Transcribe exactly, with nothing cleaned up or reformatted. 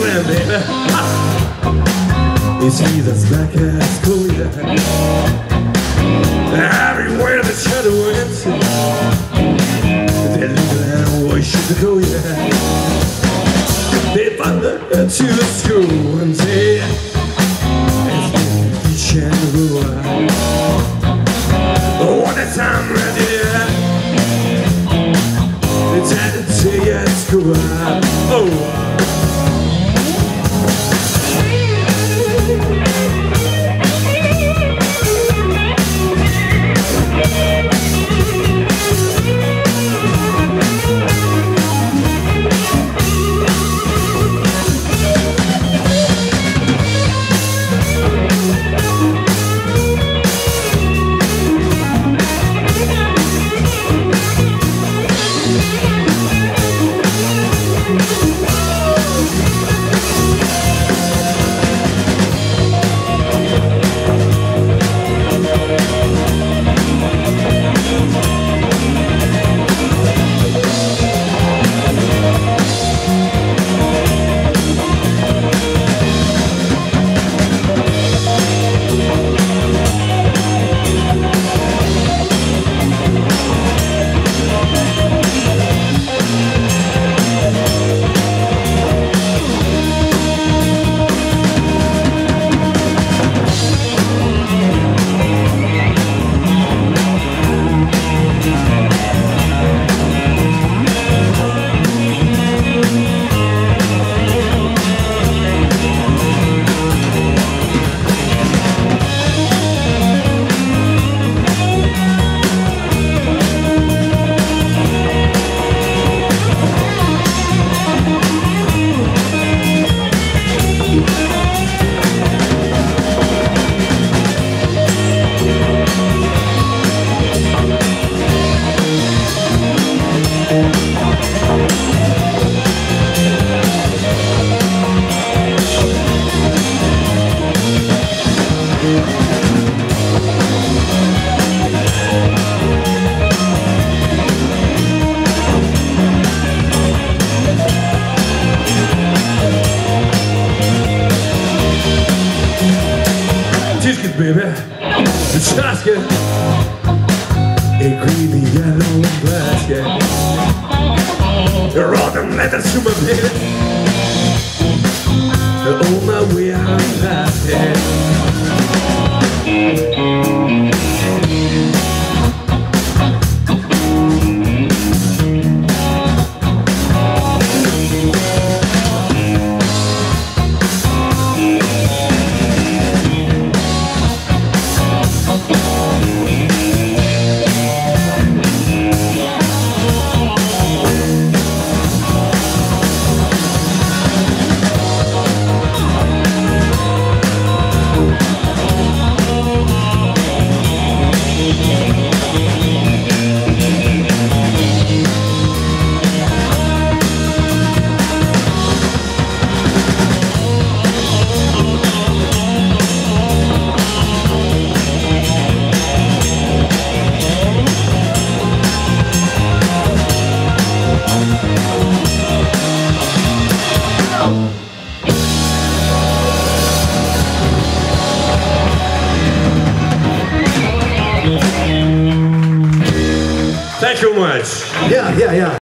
man, baby. It's me that's back at school, yeah. Everywhere the shadow went, they look at where should go, yeah. They wander to the school and say, it's been each and every one. Oh, when the time ready, yeah. They tend to say, yeah, it's cool, oh. Baby, the basket, a greedy yellow basket. You're all the letters to my baby. On my way out past it. Thank you much. Yeah, yeah, yeah.